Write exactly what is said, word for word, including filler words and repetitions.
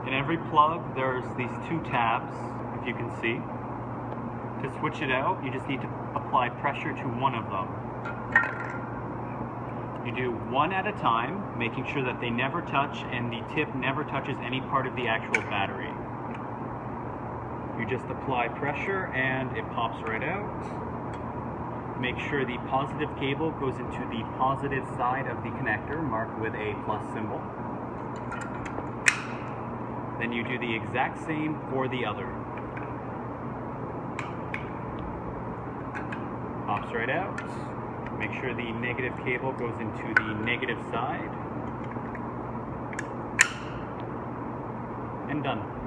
In every plug, there's these two tabs, if you can see. To switch it out, you just need to apply pressure to one of them. You do one at a time, making sure that they never touch and the tip never touches any part of the actual battery. You just apply pressure and it pops right out. Make sure the positive cable goes into the positive side of the connector, marked with a plus symbol. Then you do the exact same for the other. Pops right out. Make sure the negative cable goes into the negative side. And done.